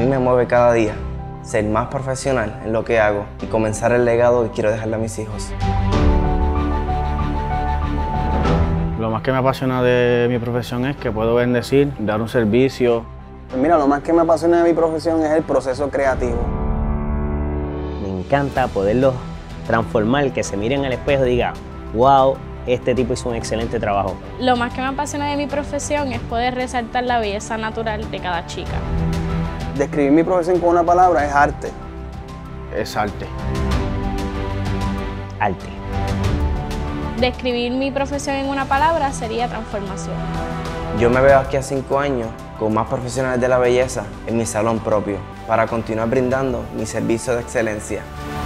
me mueve cada día ser más profesional en lo que hago y comenzar el legado que quiero dejarle a mis hijos. Lo más que me apasiona de mi profesión es que puedo bendecir, dar un servicio. Mira, lo más que me apasiona de mi profesión es el proceso creativo. Me encanta poderlos transformar, que se miren al espejo y digan, wow, este tipo hizo un excelente trabajo. Lo más que me apasiona de mi profesión es poder resaltar la belleza natural de cada chica. Describir mi profesión con una palabra es arte. Es arte. Arte. Describir mi profesión en una palabra sería transformación. Yo me veo aquí a 5 años con más profesionales de la belleza en mi salón propio para continuar brindando mi servicio de excelencia.